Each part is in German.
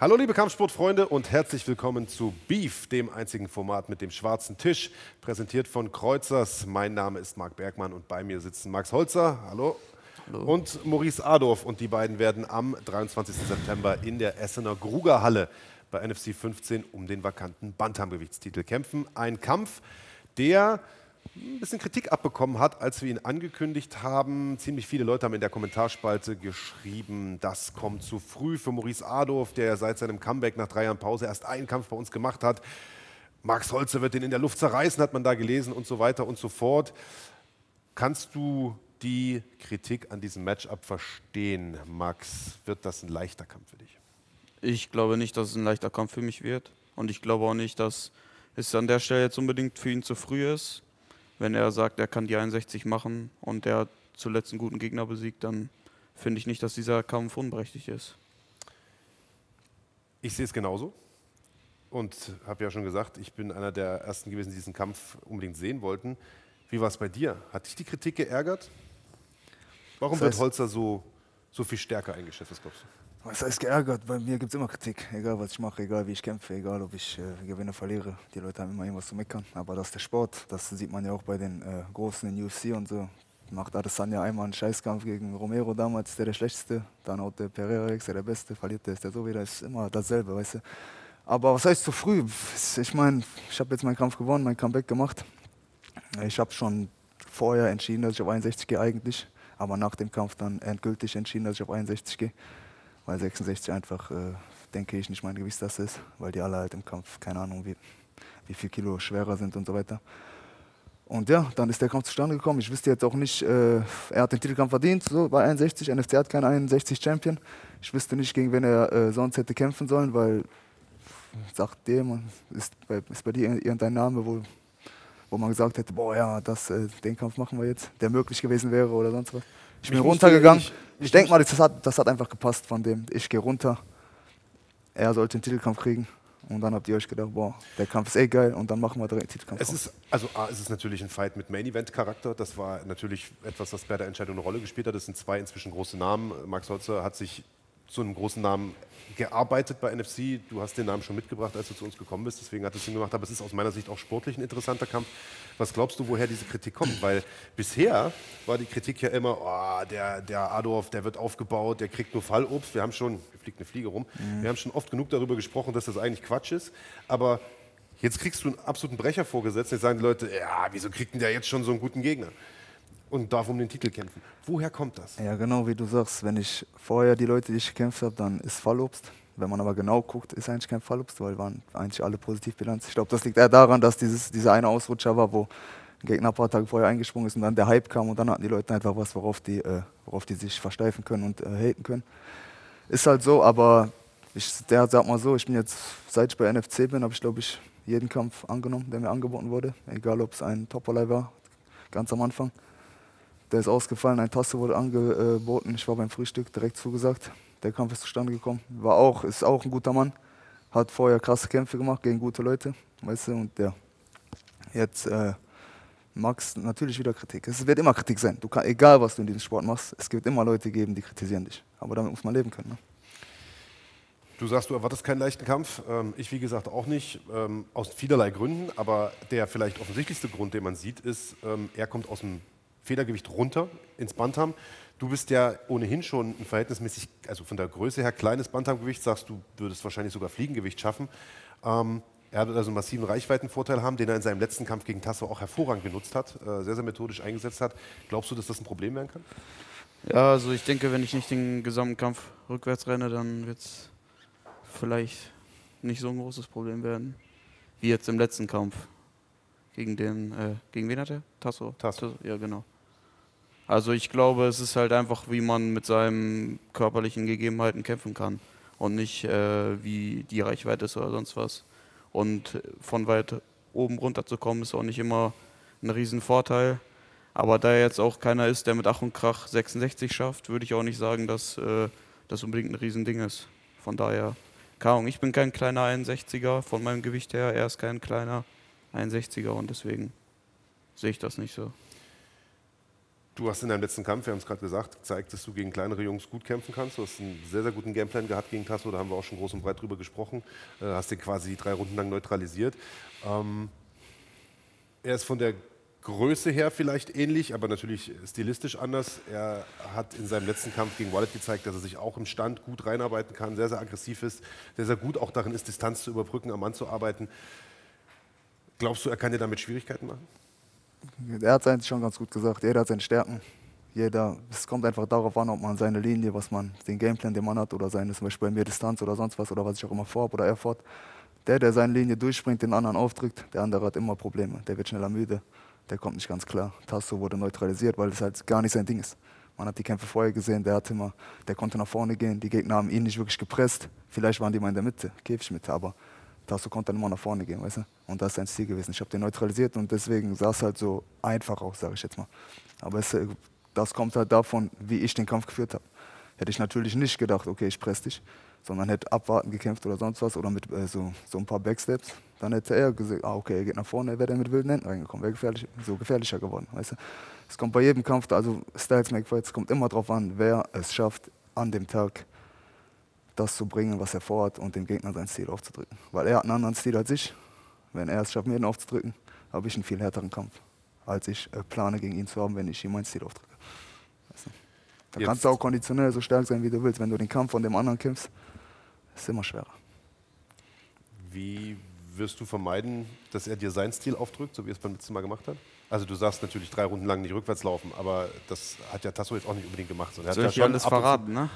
Hallo liebe Kampfsportfreunde und herzlich willkommen zu Beef, dem einzigen Format mit dem schwarzen Tisch, präsentiert von Kreuzers. Mein Name ist Marc Bergmann und bei mir sitzen Max Holzer, hallo, Hallo. und Maurice Adorf. Und die beiden werden am 23. September in der Essener Grugerhalle bei NFC 15 um den vakanten Bantamgewichtstitel kämpfen. Ein Kampf, der ein bisschen Kritik abbekommen hat, als wir ihn angekündigt haben. Ziemlich viele Leute haben in der Kommentarspalte geschrieben, das kommt zu früh für Maurice Adorf, der seit seinem Comeback nach 3 Jahren Pause erst einen Kampf bei uns gemacht hat. Max Holzer wird den in der Luft zerreißen, hat man da gelesen und so weiter und so fort. Kannst du die Kritik an diesem Matchup verstehen, Max? Wird das ein leichter Kampf für dich? Ich glaube nicht, dass es ein leichter Kampf für mich wird. Und ich glaube auch nicht, dass es an der Stelle jetzt unbedingt für ihn zu früh ist. Wenn er sagt, er kann die 61 machen und er hat zuletzt einen guten Gegner besiegt, dann finde ich nicht, dass dieser Kampf unberechtigt ist. Ich sehe es genauso und habe ja schon gesagt, ich bin einer der Ersten gewesen, die diesen Kampf unbedingt sehen wollten. Wie war es bei dir? Hat dich die Kritik geärgert? Warum wird Holzer so viel stärker eingeschätzt, was glaubst du? Was heißt geärgert? Bei mir gibt es immer Kritik. Egal, was ich mache, egal, wie ich kämpfe, egal, ob ich gewinne, verliere. Die Leute haben immer irgendwas zu meckern. Aber das ist der Sport. Das sieht man ja auch bei den Großen in UFC und so. Macht Adesanya einmal einen Scheißkampf gegen Romero damals, ist der Schlechteste. Dann haut der Pereira, ist der Beste. Verliert der, ist der so wieder. Ist immer dasselbe, weißt du. Aber was heißt zu früh? Ich meine, ich habe jetzt meinen Kampf gewonnen, mein Comeback gemacht. Ich habe schon vorher entschieden, dass ich auf 61 gehe eigentlich. Aber nach dem Kampf dann endgültig entschieden, dass ich auf 61 gehe. Weil 66 einfach, denke ich, nicht mein Gewichtsklasse ist, weil die alle halt im Kampf, keine Ahnung, wie viel Kilo schwerer sind und so weiter. Und ja, dann ist der Kampf zustande gekommen. Ich wüsste jetzt auch nicht, er hat den Titelkampf verdient, so bei 61. NFC hat keinen 61-Champion. Ich wüsste nicht, gegen wen er sonst hätte kämpfen sollen, weil, sagt dem, ist bei dir irgendein Name, wo man gesagt hätte, boah ja, den Kampf machen wir jetzt, der möglich gewesen wäre oder sonst was. Ich bin runtergegangen. Ich denke mal, das hat einfach gepasst von dem. Ich gehe runter, er sollte den Titelkampf kriegen. Und dann habt ihr euch gedacht, boah, der Kampf ist geil und dann machen wir direkt den Titelkampf. Es ist natürlich ein Fight mit Main-Event-Charakter. Das war natürlich etwas, was bei der Entscheidung eine Rolle gespielt hat. Das sind zwei inzwischen große Namen. Max Holzer hat sich zu einem großen Namen gearbeitet bei NFC. Du hast den Namen schon mitgebracht, als du zu uns gekommen bist. Deswegen hat es Sinn gemacht. Aber es ist aus meiner Sicht auch sportlich ein interessanter Kampf. Was glaubst du, woher diese Kritik kommt? Weil bisher war die Kritik ja immer, oh, der Adorf, der wird aufgebaut, der kriegt nur Fallobst. Hier fliegt eine Fliege rum. Wir haben schon oft genug darüber gesprochen, dass das eigentlich Quatsch ist. Aber jetzt kriegst du einen absoluten Brecher vorgesetzt. Jetzt sagen die Leute, ja, wieso kriegt denn der jetzt schon so einen guten Gegner? Und darf um den Titel kämpfen. Woher kommt das? Ja, genau wie du sagst. Wenn ich vorher die Leute, die ich gekämpft habe, dann ist Fallobst. Wenn man aber genau guckt, ist eigentlich kein Fallobst, weil waren eigentlich alle Positivbilanz. Ich glaube, das liegt eher daran, dass dieser eine Ausrutscher war, wo ein Gegner ein paar Tage vorher eingesprungen ist und dann der Hype kam und dann hatten die Leute einfach was, worauf die sich versteifen können und haten können. Ist halt so, aber sag mal so, ich bin jetzt, seit ich bei NFC bin, habe ich glaube ich jeden Kampf angenommen, der mir angeboten wurde. Egal, ob es ein Topperlei war, ganz am Anfang. Der ist ausgefallen, ein Tasse wurde angeboten, ich war beim Frühstück, direkt zugesagt. Der Kampf ist zustande gekommen. Ist auch ein guter Mann. Hat vorher krasse Kämpfe gemacht gegen gute Leute, weißt du, und ja. Jetzt Max, natürlich wieder Kritik. Es wird immer Kritik sein. Egal, was du in diesem Sport machst, es wird immer Leute geben, die kritisieren dich. Aber damit muss man leben können. Ne? Du sagst, du erwartest keinen leichten Kampf. Ich, wie gesagt, auch nicht. Aus vielerlei Gründen. Aber der vielleicht offensichtlichste Grund, den man sieht, ist, er kommt aus dem Federgewicht runter ins Bantam. Du bist ja ohnehin schon ein verhältnismäßig, also von der Größe her kleines Bantamgewicht, sagst du, würdest wahrscheinlich sogar Fliegengewicht schaffen. Er wird also einen massiven Reichweitenvorteil haben, den er in seinem letzten Kampf gegen Tasso auch hervorragend genutzt hat, sehr, sehr methodisch eingesetzt hat. Glaubst du, dass das ein Problem werden kann? Ja, also ich denke, wenn ich nicht den gesamten Kampf rückwärts renne, dann wird es vielleicht nicht so ein großes Problem werden, wie jetzt im letzten Kampf. Gegen wen hat er? Tasso? Tasso. Ja, genau. Also ich glaube, es ist halt einfach, wie man mit seinen körperlichen Gegebenheiten kämpfen kann und nicht wie die Reichweite ist oder sonst was. Und von weit oben runter zu kommen, ist auch nicht immer ein Riesenvorteil. Aber da er jetzt auch keiner ist, der mit Ach und Krach 66 schafft, würde ich auch nicht sagen, dass das unbedingt ein Riesending ist. Von daher, keine Ahnung, ich bin kein kleiner 61er von meinem Gewicht her, er ist kein kleiner 61er und deswegen sehe ich das nicht so. Du hast in deinem letzten Kampf, wir haben es gerade gesagt, gezeigt, dass du gegen kleinere Jungs gut kämpfen kannst. Du hast einen sehr, sehr guten Gameplan gehabt gegen Tasso, da haben wir auch schon groß und breit drüber gesprochen. Hast den quasi 3 Runden lang neutralisiert. Er ist von der Größe her vielleicht ähnlich, aber natürlich stilistisch anders. Er hat in seinem letzten Kampf gegen Wallet gezeigt, dass er sich auch im Stand gut reinarbeiten kann, sehr, sehr aggressiv ist, sehr, sehr gut auch darin ist, Distanz zu überbrücken, am Mann zu arbeiten. Glaubst du, er kann dir damit Schwierigkeiten machen? Er hat es eigentlich schon ganz gut gesagt. Jeder hat seine Stärken. Es kommt einfach darauf an, ob man seine Linie, den Gameplan, den man hat, oder seine, zum Beispiel bei mir Distanz oder sonst was, oder was ich auch immer vorhabe oder er fort. Der seine Linie durchspringt, den anderen aufdrückt, der andere hat immer Probleme. Der wird schneller müde, der kommt nicht ganz klar. Tasso wurde neutralisiert, weil es halt gar nicht sein Ding ist. Man hat die Kämpfe vorher gesehen, der konnte nach vorne gehen, die Gegner haben ihn nicht wirklich gepresst. Vielleicht waren die mal in der Mitte, Käfigmitte, aber Tasso konnte dann immer nach vorne gehen, weißt du? Und das ist sein Ziel gewesen. Ich habe den neutralisiert und deswegen sah es halt so einfach aus, sage ich jetzt mal. Aber das kommt halt davon, wie ich den Kampf geführt habe. Hätte ich natürlich nicht gedacht, okay, ich presse dich, sondern hätte abwarten gekämpft oder sonst was oder mit so ein paar Backsteps. Dann hätte er gesagt, okay, er geht nach vorne, wäre der mit wilden Händen reingekommen, wäre gefährlicher geworden, weißt du? Es kommt bei jedem Kampf, also Styles Make Fights, es kommt immer darauf an, wer es schafft, an dem Tag das zu bringen, was er vorhat und dem Gegner sein Stil aufzudrücken. Weil er hat einen anderen Stil als ich. Wenn er es schafft, mir den aufzudrücken, habe ich einen viel härteren Kampf, als ich plane, gegen ihn zu haben, wenn ich ihm meinen Stil aufdrücke. Weißt du? Da kannst du auch konditionell so stark sein, wie du willst. Wenn du den Kampf von dem anderen kämpfst, ist es immer schwerer. Wie wirst du vermeiden, dass er dir seinen Stil aufdrückt, so wie er es beim letzten Mal gemacht hat? Also du sagst natürlich 3 Runden lang nicht rückwärts laufen, aber das hat ja Tasso jetzt auch nicht unbedingt gemacht. Soll ich dir alles verraten, ne?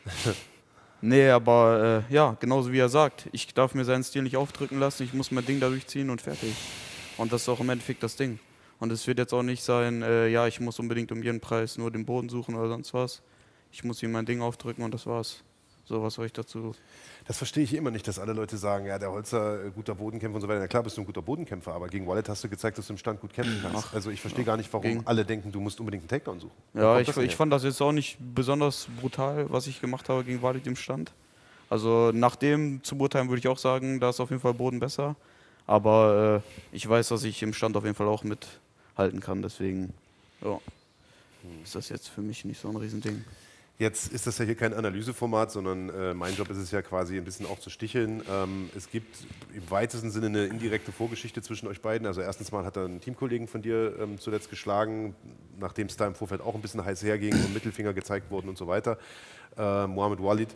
Nee, aber ja, genauso wie er sagt. Ich darf mir seinen Stil nicht aufdrücken lassen, ich muss mein Ding da durchziehen und fertig. Und das ist auch im Endeffekt das Ding. Und es wird jetzt auch nicht sein, ja, ich muss unbedingt um jeden Preis nur den Boden suchen oder sonst was. Ich muss ihm mein Ding aufdrücken und das war's. So, was soll ich dazu? Das verstehe ich immer nicht, dass alle Leute sagen, ja, der Holzer, guter Bodenkämpfer und so weiter. Na klar, bist du ein guter Bodenkämpfer, aber gegen Wallet hast du gezeigt, dass du im Stand gut kämpfen kannst. Also ich verstehe gar nicht, warum alle denken, du musst unbedingt einen Takedown suchen. Ja, ich fand das jetzt auch nicht besonders brutal, was ich gemacht habe gegen Wallet im Stand. Also nach dem zu beurteilen würde ich auch sagen, da ist auf jeden Fall Boden besser. Aber ich weiß, dass ich im Stand auf jeden Fall auch mithalten kann. Deswegen ja, ist das jetzt für mich nicht so ein Riesending. Jetzt ist das ja hier kein Analyseformat, sondern mein Job ist es ja quasi ein bisschen auch zu sticheln. Es gibt im weitesten Sinne eine indirekte Vorgeschichte zwischen euch beiden. Also erstens mal hat er einen Teamkollegen von dir zuletzt geschlagen, nachdem es da im Vorfeld auch ein bisschen heiß herging und Mittelfinger gezeigt wurden und so weiter. Mohamed Walid.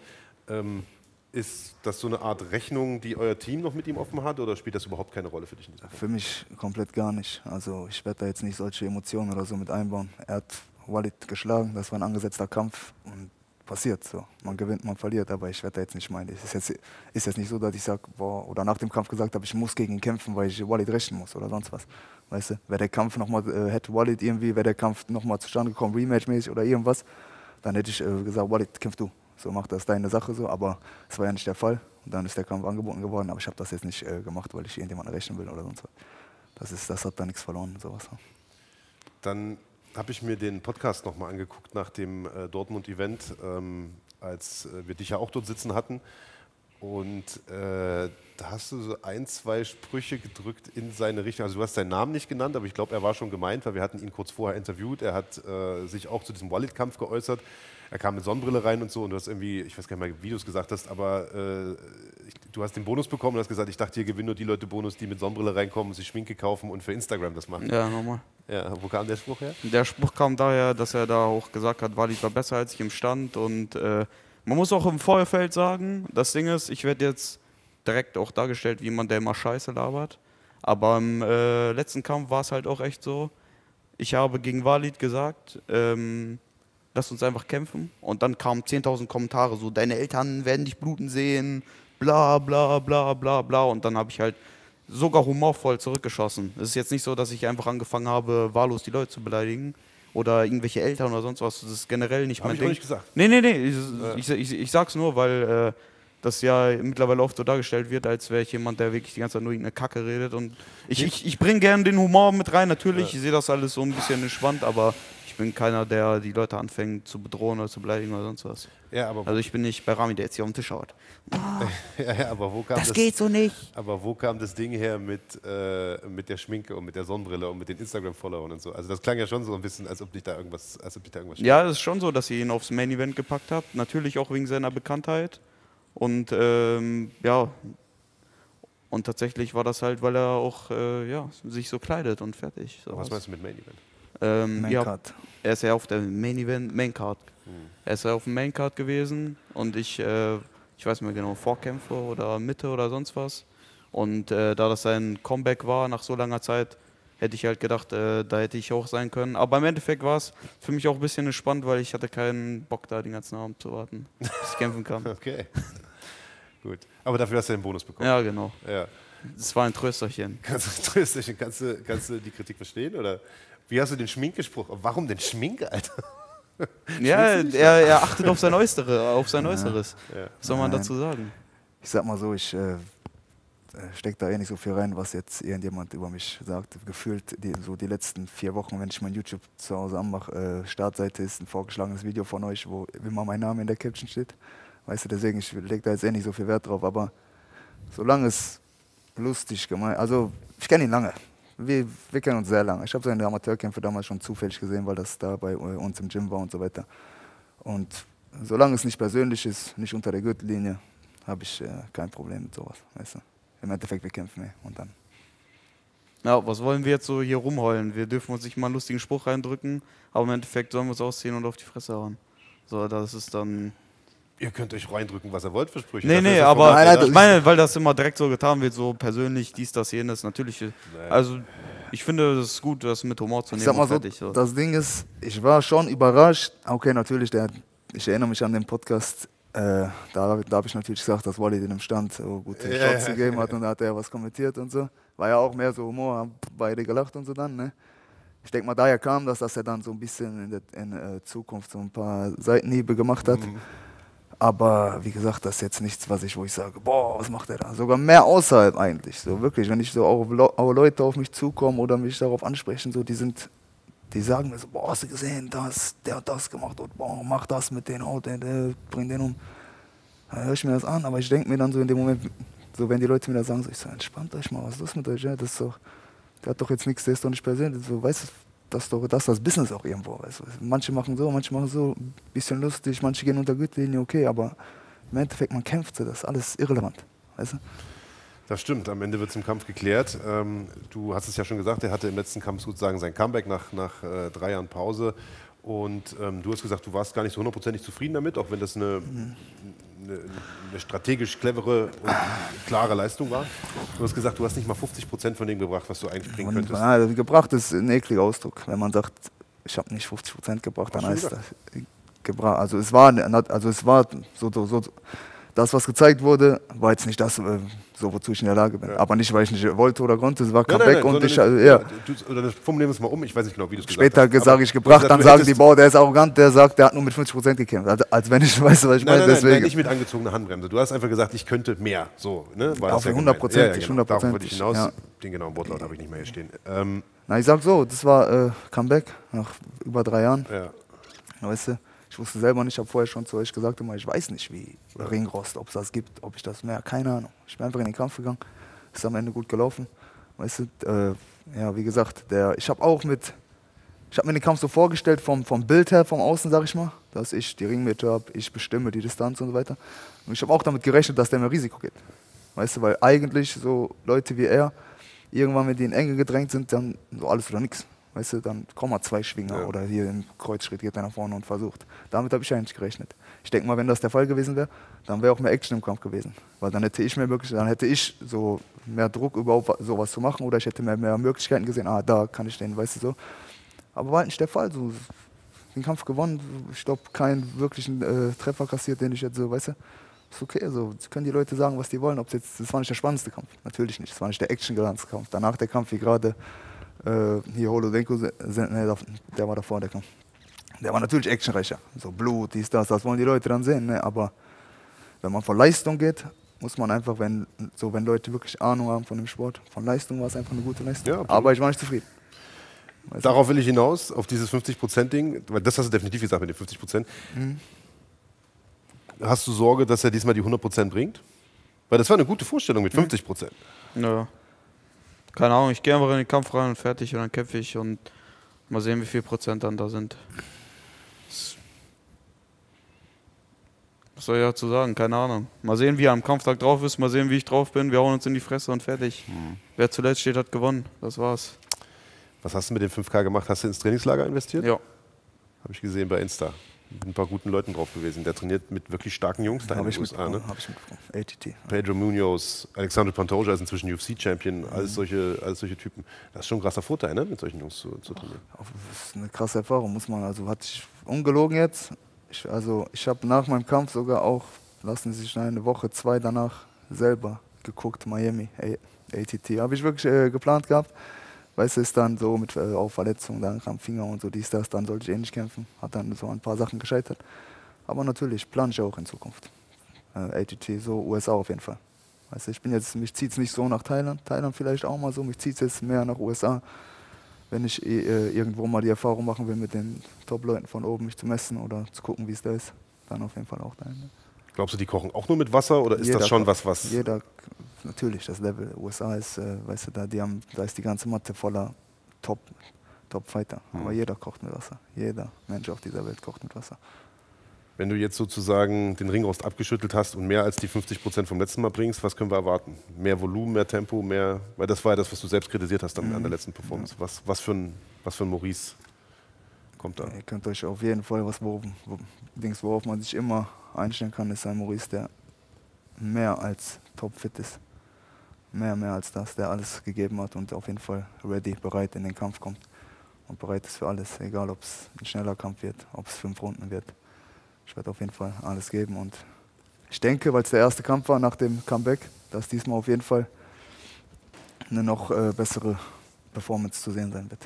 Ist das so eine Art Rechnung, die euer Team noch mit ihm offen hat, oder spielt das überhaupt keine Rolle für dich? Für mich komplett gar nicht. Also ich werde da jetzt nicht solche Emotionen oder so mit einbauen. Er hat Walid geschlagen, das war ein angesetzter Kampf und passiert so. Man gewinnt, man verliert, aber ich werde da jetzt nicht meinen. Es ist jetzt nicht so, dass ich sage, oder nach dem Kampf gesagt habe, ich muss gegen ihn kämpfen, weil ich Walid rächen muss oder sonst was. Weißt du, wäre der Kampf nochmal, hätte Walid irgendwie, wäre der Kampf nochmal zustande gekommen, Rematch-mäßig oder irgendwas, dann hätte ich gesagt, Walid, kämpf du. So, mach das deine Sache so, aber es war ja nicht der Fall. Und dann ist der Kampf angeboten geworden, aber ich habe das jetzt nicht gemacht, weil ich irgendjemanden rächen will oder sonst was. Das hat da nichts verloren, sowas. Dann habe ich mir den Podcast nochmal angeguckt nach dem Dortmund-Event, als wir dich ja auch dort sitzen hatten. Und da hast du so 1, 2 Sprüche gedrückt in seine Richtung. Also du hast seinen Namen nicht genannt, aber ich glaube, er war schon gemeint, weil wir hatten ihn kurz vorher interviewt. Er hat sich auch zu diesem Walid-Kampf geäußert. Er kam mit Sonnenbrille rein und so und du hast irgendwie, ich weiß gar nicht mehr, wie du es gesagt hast, aber du hast den Bonus bekommen und hast gesagt, ich dachte, hier gewinnen nur die Leute Bonus, die mit Sonnenbrille reinkommen, sich Schminke kaufen und für Instagram das machen. Ja, nochmal. Ja, wo kam der Spruch her? Der Spruch kam daher, dass er da auch gesagt hat, Walid war besser als ich im Stand und man muss auch im Vorfeld sagen, das Ding ist, ich werde jetzt direkt auch dargestellt wie jemand, der immer Scheiße labert, aber im letzten Kampf war es halt auch echt so, ich habe gegen Walid gesagt, lass uns einfach kämpfen. Und dann kamen 10.000 Kommentare, so, deine Eltern werden dich bluten sehen, bla bla bla bla bla. Und dann habe ich halt sogar humorvoll zurückgeschossen. Es ist jetzt nicht so, dass ich einfach angefangen habe, wahllos die Leute zu beleidigen oder irgendwelche Eltern oder sonst was. Das ist generell nicht mein Ding. Hab ich auch nicht gesagt. Nee. Ich sag's nur, weil das ja mittlerweile oft so dargestellt wird, als wäre ich jemand, der wirklich die ganze Zeit nur irgendeine Kacke redet. Und ich bringe gerne den Humor mit rein, natürlich. Ja. Ich sehe das alles so ein bisschen entspannt, aber Ich bin keiner, der die Leute anfängt zu bedrohen oder zu beleidigen oder sonst was. Ja, aber Also ich bin nicht bei Rami, der jetzt hier auf den Tisch haut. ja, aber wo kam Das geht so nicht. Aber wo kam das Ding her mit der Schminke und mit der Sonnenbrille und mit den Instagram-Followern und so? Also das klang ja schon so ein bisschen, als ob dich da irgendwas steht. Ja, es ist schon so, dass ihr ihn aufs Main-Event gepackt habt. Natürlich auch wegen seiner Bekanntheit. Und ja, und tatsächlich war das halt, weil er auch sich so kleidet und fertig. Was meinst du mit Main Event? Maincard. Er ist ja auf der Main-Card. Er ist ja auf dem Main-Card gewesen und ich weiß nicht mehr genau, Vorkämpfer oder Mitte oder sonst was. Und da das sein Comeback war nach so langer Zeit, hätte ich halt gedacht, da hätte ich auch sein können. Aber im Endeffekt war es für mich auch ein bisschen entspannt, weil ich hatte keinen Bock da den ganzen Abend zu warten, bis ich kämpfen kann. Okay. Gut. Aber dafür hast du den Bonus bekommen. Ja, genau. Ja. Das war ein Trösterchen. Kannst du die Kritik verstehen? Oder wie hast du den Schminkgespruch? Warum denn Schminke, Alter? Ja, er achtet auf sein Äußeres. Ja. Was soll man dazu sagen? Ich sag mal so, ich stecke da nicht so viel rein, was jetzt irgendjemand über mich sagt. Gefühlt die letzten 4 Wochen, wenn ich mein YouTube zu Hause anmache, Startseite ist ein vorgeschlagenes Video von euch, wo immer mein Name in der Caption steht. Weißt du, deswegen, ich lege da jetzt nicht so viel Wert drauf, aber solange es lustig gemeint, also ich kenne ihn lange, wir kennen uns sehr lange. Ich habe seine Amateurkämpfe damals schon zufällig gesehen, weil das da bei uns im Gym war und so weiter. Und solange es nicht persönlich ist, nicht unter der Gürtellinie, habe ich kein Problem mit sowas, weißt du. Im Endeffekt, wir kämpfen und dann. Ja, was wollen wir jetzt so hier rumheulen? Wir dürfen uns nicht mal einen lustigen Spruch reindrücken, aber im Endeffekt sollen wir uns ausziehen und auf die Fresse hauen. So, das ist dann... Ihr könnt euch reindrücken, was ihr wollt für Sprüche. Nee, aber ich meine, weil das immer direkt so getan wird, so persönlich, dies, das, jenes, natürlich. Also ich finde, es ist gut, das mit Humor zu nehmen. Ich sag mal fertig, so, das Ding ist, ich war schon überrascht. Okay, natürlich, ich erinnere mich an den Podcast, da habe ich natürlich gesagt, dass Wally den im Stand so gute Shots gegeben hat und da hat er was kommentiert und so. War ja auch mehr so Humor, haben beide gelacht und so dann, ne? Ich denke mal, daher kam das, dass er dann so ein bisschen in Zukunft so ein paar Seitenhiebe gemacht hat. Aber wie gesagt, das ist jetzt nichts, wo ich sage, boah, was macht er da? Sogar mehr außerhalb eigentlich. So wirklich, wenn ich so auch Leute auf mich zukommen oder mich darauf ansprechen, so, die sagen mir so, boah, hast du gesehen, der hat das gemacht und boah, mach das mit denen, bring den um. Dann höre ich mir das an, aber ich denke mir dann so in dem Moment, so wenn die Leute mir das sagen, so, ich so, entspannt euch mal, was ist los mit euch? Ja, das ist doch, der hat doch jetzt nichts, der ist doch nicht persönlich. So, weißt du, das ist das Business auch irgendwo. Weißt du. Manche machen so, ein bisschen lustig, manche gehen unter Gürtellinie, okay, aber im Endeffekt, man kämpft so, das ist alles irrelevant. Weißt du? Das stimmt, am Ende wird es im Kampf geklärt. Du hast es ja schon gesagt, er hatte im letzten Kampf sozusagen sein Comeback nach 3 Jahren Pause. Und du hast gesagt, du warst gar nicht so 100%ig zufrieden damit, auch wenn das eine strategisch clevere und klare Leistung war. Du hast gesagt, du hast nicht mal 50% von dem gebracht, was du eigentlich bringen könntest. Ja, gebracht ist ein ekliger Ausdruck. Wenn man sagt, ich habe nicht 50% gebracht, dann heißt das gebracht. Also es war so, das, was gezeigt wurde, war jetzt nicht das, so wozu ich in der Lage bin. Ja. Aber nicht, weil ich nicht wollte oder konnte, es war Comeback und ich... Oder formulieren wir es mal um, ich weiß nicht genau, wie du es gesagt hast. Später sage ich gebracht, dann sagen die, boah, der ist arrogant, der sagt, der hat nur mit 50% gekämpft. Also, als wenn ich weiß, was ich meine, deswegen. Nein, nicht mit angezogener Handbremse. Du hast einfach gesagt, ich könnte mehr. So, ne? War auf 100%. Ja, genau. Darauf wollte ich hinaus. Ja. Den genauen Wortlaut habe ich nicht mehr hier stehen. Na, ich sag so, das war Comeback nach über 3 Jahren. Ja. Weißt du? Ich wusste selber nicht, ich habe vorher schon zu euch gesagt, ich weiß nicht, wie Ringrost, ob es das gibt, ob ich das mehr, keine Ahnung. Ich bin einfach in den Kampf gegangen, ist am Ende gut gelaufen. Weißt du, ja, wie gesagt, ich habe mir den Kampf so vorgestellt, vom Bild her, vom Außen, sag ich mal, dass ich die Ringmitte habe, ich bestimme die Distanz und so weiter. Und ich habe auch damit gerechnet, dass der mir Risiko gibt. Weißt du, weil eigentlich so Leute wie er, irgendwann, wenn die in Enge gedrängt sind, dann so alles oder nichts. Weißt du, dann kommen mal 2 Schwinger oder hier im Kreuzschritt geht er nach vorne und versucht. Damit habe ich eigentlich gerechnet. Ich denke mal, wenn das der Fall gewesen wäre, dann wäre auch mehr Action im Kampf gewesen. Weil dann hätte ich so mehr Druck, überhaupt sowas zu machen oder ich hätte mehr Möglichkeiten gesehen, da kann ich den, weißt du so. Aber war halt nicht der Fall. So, den Kampf gewonnen, ich glaube, keinen wirklichen Treffer kassiert, den ich jetzt so, weißt du. Ist okay, so können die Leute sagen, was die wollen. Das war nicht der spannendste Kampf, natürlich nicht. Das war nicht der actiongeladene Kampf. Danach der Kampf, wie gerade hier Holodenko, der war davor, der Kampf. Der war natürlich actionreicher. So Blut, dies, das wollen die Leute dann sehen. Ne? Aber wenn man von Leistung geht, muss man einfach, wenn Leute wirklich Ahnung haben von dem Sport, von Leistung war es einfach eine gute Leistung. Ja, aber ich war nicht zufrieden. Darauf will ich hinaus, auf dieses 50%-Ding, weil das hast du definitiv gesagt mit den 50%. Hast du Sorge, dass er diesmal die 100% bringt? Weil das war eine gute Vorstellung mit 50%. Nö. Keine Ahnung, ich gehe einfach in den Kampf rein und fertig und dann kämpfe ich und mal sehen, wie viel Prozent dann da sind. Was soll ich dazu sagen? Keine Ahnung. Mal sehen, wie er am Kampftag drauf ist, mal sehen, wie ich drauf bin. Wir hauen uns in die Fresse und fertig. Wer zuletzt steht, hat gewonnen. Das war's. Was hast du mit den 5K gemacht? Hast du ins Trainingslager investiert? Ja. Habe ich gesehen bei Insta. Mit ein paar guten Leuten drauf gewesen. Der trainiert mit wirklich starken Jungs da in den USA. Ne? Habe ich mitbekommen. ATT. Pedro Munoz, Alexandre Pantoja ist inzwischen UFC-Champion, alles solche Typen. Das ist schon ein krasser Vorteil, ne? Mit solchen Jungs zu trainieren. Das ist eine krasse Erfahrung, muss man. Also hatte ich ungelogen jetzt. Ich habe nach meinem Kampf sogar auch, lassen Sie sich eine Woche, 2 danach selber geguckt, Miami, ATT. Habe ich wirklich geplant gehabt. Weißt du, ist dann so mit auch Verletzungen, dann am Finger und so dies, das, dann sollte ich nicht kämpfen. Hat dann so ein paar Sachen gescheitert. Aber natürlich plane ich auch in Zukunft. ATT, so USA auf jeden Fall. Weißt du, mich zieht es nicht so nach Thailand. Thailand vielleicht auch mal so, mich zieht es jetzt mehr nach USA. Wenn ich irgendwo mal die Erfahrung machen will, mit den Top-Leuten von oben mich zu messen oder zu gucken, wie es da ist, dann auf jeden Fall auch dahin. Glaubst du, die kochen auch nur mit Wasser oder ist das schon was? Jeder, natürlich, das Level USA ist, weißt du, da ist die ganze Matte voller Top-Fighter. Aber jeder kocht mit Wasser. Jeder Mensch auf dieser Welt kocht mit Wasser. Wenn du jetzt sozusagen den Ringrost abgeschüttelt hast und mehr als die 50% vom letzten Mal bringst, was können wir erwarten? Mehr Volumen, mehr Tempo, mehr, weil das war ja das, was du selbst kritisiert hast an der letzten Performance. Ja. Was für ein Maurice kommt da? Ihr könnt euch auf jeden Fall worauf man sich immer einstellen kann, ist ein Maurice, der mehr als topfit ist. Mehr als das, der alles gegeben hat und auf jeden Fall bereit in den Kampf kommt. Und bereit ist für alles, egal ob es ein schneller Kampf wird, ob es 5 Runden wird. Ich werde auf jeden Fall alles geben und ich denke, weil es der erste Kampf war nach dem Comeback, dass diesmal auf jeden Fall eine noch bessere Performance zu sehen sein wird.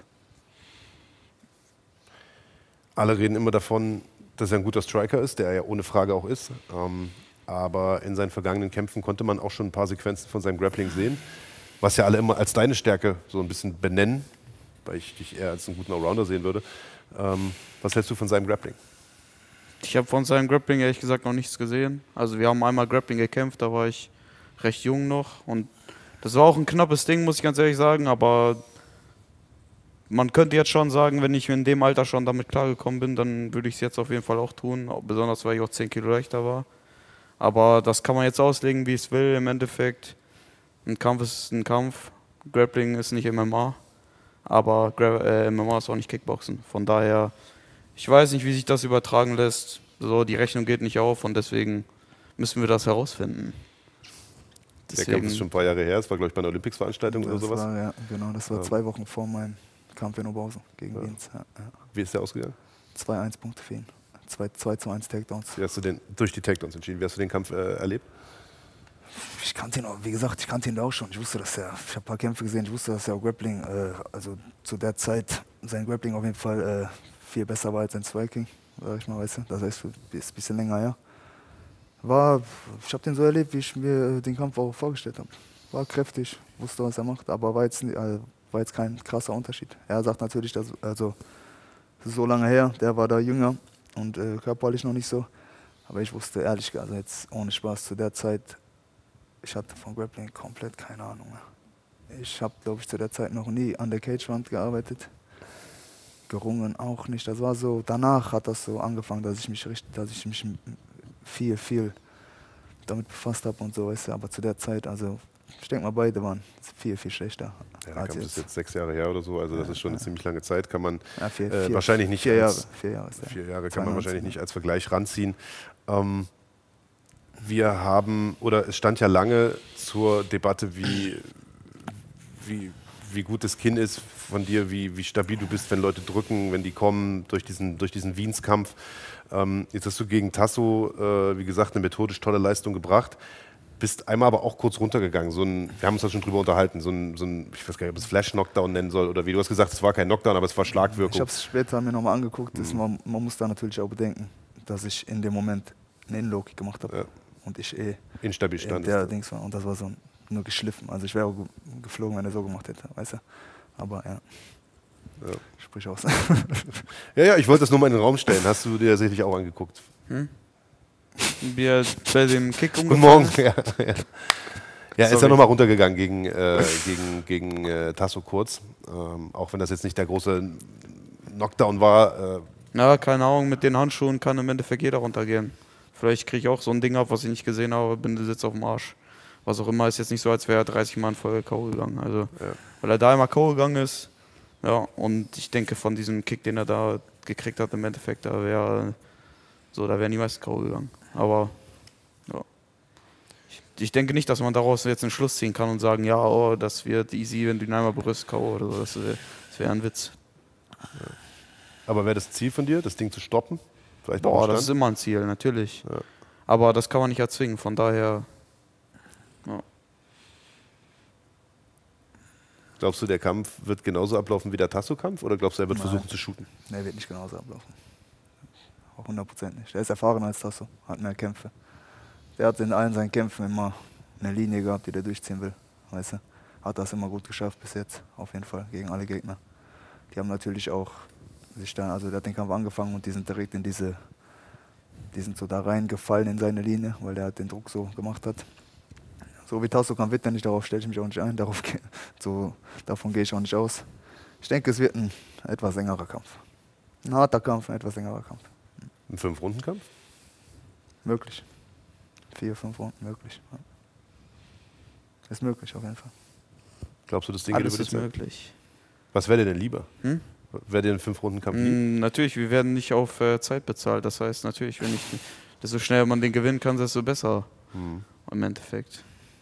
Alle reden immer davon, dass er ein guter Striker ist, der er ja ohne Frage auch ist. Aber in seinen vergangenen Kämpfen konnte man auch schon ein paar Sequenzen von seinem Grappling sehen, was ja alle immer als deine Stärke so ein bisschen benennen, weil ich dich eher als einen guten Allrounder sehen würde. Was hältst du von seinem Grappling? Ich habe von seinem Grappling ehrlich gesagt noch nichts gesehen. Also wir haben einmal Grappling gekämpft, da war ich recht jung noch und das war auch ein knappes Ding, muss ich ganz ehrlich sagen, aber man könnte jetzt schon sagen, wenn ich in dem Alter schon damit klargekommen bin, dann würde ich es jetzt auf jeden Fall auch tun, besonders weil ich auch 10 Kilo leichter war. Aber das kann man jetzt auslegen, wie es will. Im Endeffekt, ein Kampf ist ein Kampf, Grappling ist nicht MMA, aber MMA ist auch nicht Kickboxen. Von daher, ich weiß nicht, wie sich das übertragen lässt. So, die Rechnung geht nicht auf und deswegen müssen wir das herausfinden. Der Kampf ist schon ein paar Jahre her, es war glaube ich bei einer Olympics-Veranstaltung oder sowas. Ja, genau, das war 2 Wochen vor meinem Kampf in Oberhausen gegen Wiens. Ja. Wie ist der ausgegangen? 2-1 Punkte für ihn. 2-1 Takedowns. Wie hast du durch die Takedowns entschieden? Wie hast du den Kampf erlebt? Ich kannte ihn auch, wie gesagt, ich kannte ihn auch schon. Ich wusste, ich habe ein paar Kämpfe gesehen, ich wusste, dass er auch Grappling, also zu der Zeit sein Grappling auf jeden Fall viel besser war als sein Striking, sag ich mal, weißt du. Das heißt, ist ein bisschen länger her. Ich habe den so erlebt, wie ich mir den Kampf auch vorgestellt habe. War kräftig, wusste, was er macht, aber war jetzt kein krasser Unterschied. Er sagt natürlich, dass, also so lange her, der war da jünger und körperlich noch nicht so. Aber ich wusste ehrlich gesagt, also jetzt ohne Spaß, zu der Zeit, ich hatte von Grappling komplett keine Ahnung mehr. Ich habe, glaube ich, zu der Zeit noch nie an der Cagewand gearbeitet. Gerungen auch nicht. Das war so, danach hat das so angefangen, dass ich mich viel damit befasst habe und so, weißt du. Aber zu der Zeit, also ich denke mal, beide waren viel schlechter. Ja, der Kampf ist jetzt 6 Jahre her oder so, also das ist schon eine ziemlich lange Zeit, kann man vier, wahrscheinlich nicht 4 Jahre. als 4 Jahre, ist 4 Jahre kann man wahrscheinlich nicht als Vergleich ranziehen. Wir haben, oder es stand ja lange zur Debatte, wie gut das Kinn ist von dir, wie stabil du bist, wenn Leute drücken, wenn die kommen durch diesen Wiens-Kampf. Jetzt hast du gegen Tasso, wie gesagt, eine methodisch tolle Leistung gebracht. Bist einmal aber auch kurz runtergegangen. Wir haben uns da schon drüber unterhalten, ich weiß gar nicht, ob es Flash-Knockdown nennen soll oder wie. Du hast gesagt, es war kein Knockdown, aber es war Schlagwirkung. Ich habe es später mir nochmal angeguckt. Man muss da natürlich auch bedenken, dass ich in dem Moment einen In-Low-Kick gemacht habe. Ja. Und ich instabil stand. Der Dings war. Und das war so nur geschliffen. Also ich wäre auch geflogen, wenn er so gemacht hätte, weißt du. Aber ja. Sprich aus. Ja, ich wollte das nur mal in den Raum stellen. Hast du dir sicherlich auch angeguckt? Wie er bei dem Kick Guten Morgen. Ja, ist Sorry. ja nochmal runtergegangen gegen Tasso Kurz. Auch wenn das jetzt nicht der große Knockdown war. Ja, keine Ahnung, mit den Handschuhen kann im Endeffekt jeder runtergehen. Vielleicht kriege ich auch so ein Ding ab, was ich nicht gesehen habe, bin sitzt auf dem Arsch. Was auch immer, ist jetzt nicht so, als wäre er 30 Mal in Folge K.O. gegangen. Also, weil er da einmal K.O. gegangen ist. Ja, und ich denke, von diesem Kick, den er da gekriegt hat, im Endeffekt, da wären die meisten K.O. gegangen. Aber ja. Ich denke nicht, dass man daraus jetzt einen Schluss ziehen kann und sagen, ja, oh, das wird easy, wenn du ihn einmal berührst, K.O. oder so. Das wäre ein Witz. Ja. Aber wäre das Ziel von dir, das Ding zu stoppen? Vielleicht Boah, das ist immer ein Ziel, natürlich. Ja. Aber das kann man nicht erzwingen, von daher. Ja. Glaubst du, der Kampf wird genauso ablaufen wie der Tasso-Kampf oder glaubst du, er wird versuchen zu shooten? Nee, wird nicht genauso ablaufen. Auch 100% nicht. Der ist erfahrener als Tasso, hat mehr Kämpfe. Der hat in allen seinen Kämpfen immer eine Linie gehabt, die der durchziehen will. Weißt du? Hat das immer gut geschafft bis jetzt, auf jeden Fall, gegen alle Gegner. Die haben natürlich auch sich dann, also der hat den Kampf angefangen und die sind direkt die sind so da reingefallen in seine Linie, weil der halt den Druck so gemacht hat. So wie Tasso kann, wird er nicht, darauf stelle ich mich auch nicht ein, davon gehe ich auch nicht aus. Ich denke, es wird ein etwas engerer Kampf. Ein harter Kampf, ein etwas engerer Kampf. Ein 5-Runden-Kampf? Möglich. 4, 5 Runden, möglich. Ja. Ist möglich, auf jeden Fall. Glaubst du, das Ding geht Alles über die ist Zeit? möglich. Was wäre dir denn lieber? Wäre dir ein 5-Runden-Kampf lieb? Natürlich, wir werden nicht auf Zeit bezahlt. Das heißt natürlich, desto schneller man den gewinnen kann, desto besser. Im Endeffekt.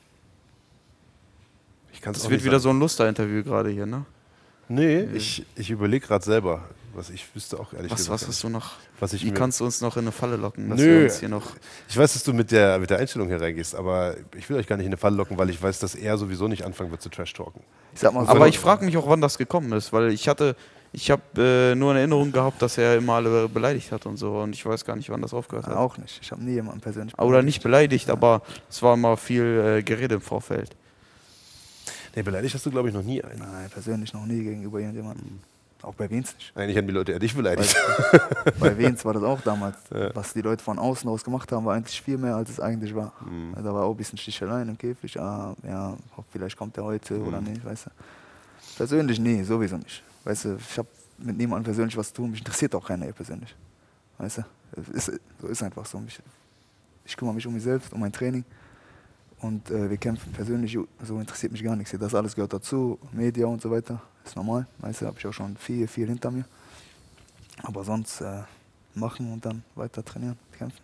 Das wird wieder so ein Luster-Interview gerade hier, ne? Nee, ich überlege gerade selber. Was ich wüsste auch ehrlich gesagt. Was hast du noch? Wie kannst du uns noch in eine Falle locken? Dass Nö, wir uns hier noch ich weiß, dass du mit der Einstellung hier reingehst, aber ich will euch gar nicht in eine Falle locken, weil ich weiß, dass er sowieso nicht anfangen wird zu Trash-Talken. Ich sag mal so, aber ich frage mich auch, wann das gekommen ist, weil ich habe nur in Erinnerung gehabt, dass er immer alle beleidigt hat und so und ich weiß gar nicht, wann das aufgehört hat. auch nicht. Ich habe nie jemanden persönlich Oder nicht beleidigt, aber es war immer viel Gerede im Vorfeld. Nee, beleidigt hast du, glaube ich, noch nie einen. Nein, persönlich noch nie gegenüber irgendjemandem. Auch bei Wiens nicht. Eigentlich haben die Leute eher dich beleidigt. Bei Wiens war das auch damals. Ja. Was die Leute von außen aus gemacht haben, war eigentlich viel mehr, als es eigentlich war. Da war auch ein bisschen Sticheleien im Käfig. Vielleicht kommt er heute oder nicht, weißt du. Persönlich nie, sowieso nicht. Weißt du, ich habe mit niemandem persönlich was zu tun. Mich interessiert auch keiner persönlich. Weißt du, so ist einfach so. Ich kümmere mich um mich selbst, um mein Training. Und wir kämpfen persönlich, so interessiert mich gar nichts. Das alles gehört dazu, Media und so weiter, ist normal. Weißt du, habe ich auch schon viel hinter mir. Aber sonst machen und dann weiter trainieren, kämpfen.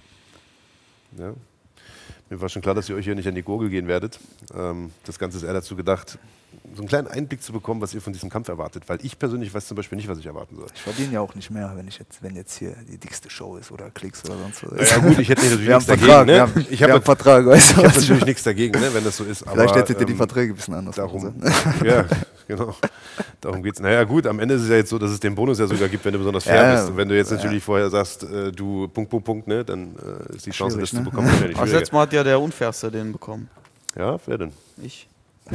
Ja. Mir war schon klar, dass ihr euch hier nicht an die Gurgel gehen werdet. Das Ganze ist eher dazu gedacht, so einen kleinen Einblick zu bekommen, was ihr von diesem Kampf erwartet. Weil ich persönlich weiß zum Beispiel nicht, was ich erwarten soll. Ich verdiene ja auch nicht mehr, wenn jetzt hier die dickste Show ist oder Klicks oder sonst was. Ja gut, ich hätte natürlich wir nichts haben dagegen. Ne? Wir haben einen Vertrag, weißt du. Ich habe natürlich nichts dagegen, ne, wenn das so ist. Vielleicht aber, hättet ihr die Verträge ein bisschen anders darum. Ja, genau. Darum geht's. Naja gut, am Ende ist es ja jetzt so, dass es den Bonus ja sogar gibt, wenn du besonders fair bist. Und wenn du jetzt natürlich vorher sagst, du Punkt, ne, dann ist die Chance, das zu bekommen, wahrscheinlich schwieriger. Letztes Mal hat ja der Unfairste den bekommen. Ja, wer denn? Ich.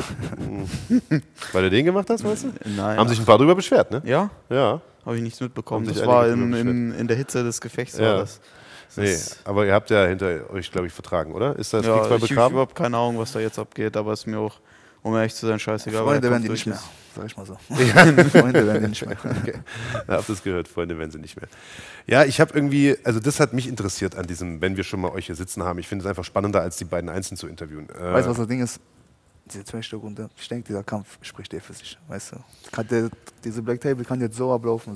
Weil du den gemacht hast, weißt du? Nein. Haben sich ein paar drüber beschwert, ne? Ja? Ja. Habe ich nichts mitbekommen. Haben sich Das war einige in der Hitze des Gefechts. Ja. War das. Nee, aber ihr habt ja hinter euch, glaube ich, vertragen, oder? Ist das Kriegsfall ich begraben? habe keine Ahnung, was da jetzt abgeht, aber es ist mir auch, um ehrlich zu sein, scheißegal. Freunde werden die nicht mehr, sag ich mal so. Freunde werden die nicht mehr. Okay. Habt ihr es gehört, Freunde werden sie nicht mehr. Ja, ich habe irgendwie, also das hat mich interessiert an diesem, wenn wir schon mal euch hier sitzen haben. Ich finde es einfach spannender, als die beiden einzeln zu interviewen. Weißt du, was das Ding ist? Diese Trash-Talk-Runde, ich denke, dieser Kampf spricht für sich, weißt du. Diese Black Table kann jetzt so ablaufen.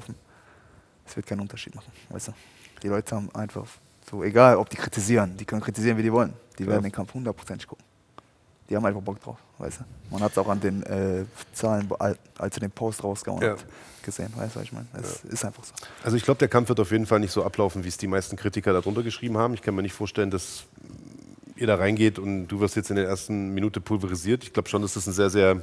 Es wird keinen Unterschied machen, weißt du. Die Leute haben einfach so, egal ob die kritisieren, die können kritisieren, wie die wollen. Die werden den Kampf 100% gucken. Die haben einfach Bock drauf, weißt du. Man hat es auch an den Zahlen, als er den Post rausgehauen hat, gesehen, weißt du, was ich meine. Es ist einfach so. Also ich glaube, der Kampf wird auf jeden Fall nicht so ablaufen, wie es die meisten Kritiker darunter geschrieben haben. Ich kann mir nicht vorstellen, dass ihr da reingeht und du wirst jetzt in der ersten Minute pulverisiert. Ich glaube schon, dass das ein sehr, sehr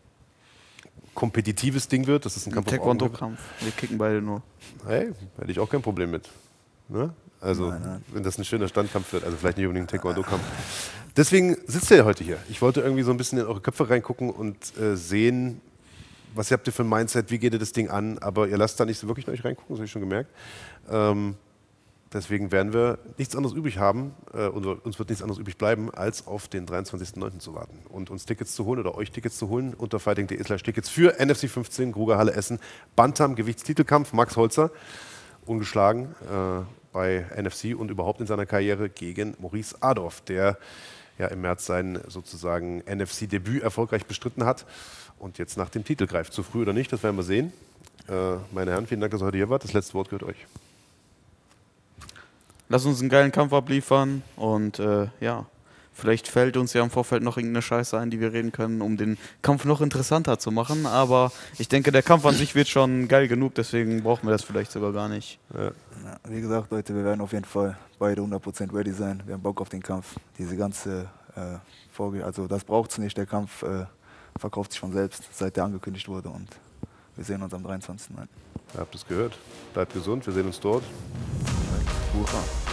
kompetitives Ding wird. Das ist ein Kampf auf Augenhöhe. Taekwondo-Kampf. Wir kicken beide nur. Hey, hätte ich auch kein Problem mit. Ne? Also, wenn das ein schöner Standkampf wird, also vielleicht nicht unbedingt ein Taekwondo-Kampf. Deswegen sitzt ihr ja heute hier. Ich wollte irgendwie so ein bisschen in eure Köpfe reingucken und sehen, was habt ihr für ein Mindset, wie geht ihr das Ding an, aber ihr lasst da nicht so wirklich in euch reingucken, das habe ich schon gemerkt. Deswegen werden wir nichts anderes übrig haben, uns wird nichts anderes übrig bleiben, als auf den 23.09. zu warten und uns Tickets zu holen oder euch Tickets zu holen unter fighting.de/Tickets für NFC 15, Grugerhalle Essen, Bantam, Gewichtstitelkampf, Max Holzer, ungeschlagen bei NFC und überhaupt in seiner Karriere gegen Maurice Adorf, der ja im März sein sozusagen NFC-Debüt erfolgreich bestritten hat und jetzt nach dem Titel greift. Zu früh oder nicht, das werden wir sehen. Meine Herren, vielen Dank, dass ihr heute hier wart. Das letzte Wort gehört euch. Lass uns einen geilen Kampf abliefern und ja, vielleicht fällt uns ja im Vorfeld noch irgendeine Scheiße ein, die wir reden können, um den Kampf noch interessanter zu machen. Aber ich denke, der Kampf an sich wird schon geil genug, deswegen brauchen wir das vielleicht sogar gar nicht. Ja, wie gesagt, Leute, wir werden auf jeden Fall beide 100% ready sein. Wir haben Bock auf den Kampf. Diese ganze also das braucht es nicht. Der Kampf verkauft sich von selbst, seit der angekündigt wurde. Und wir sehen uns am 23. Ihr habt es gehört. Bleibt gesund, wir sehen uns dort. Hurra.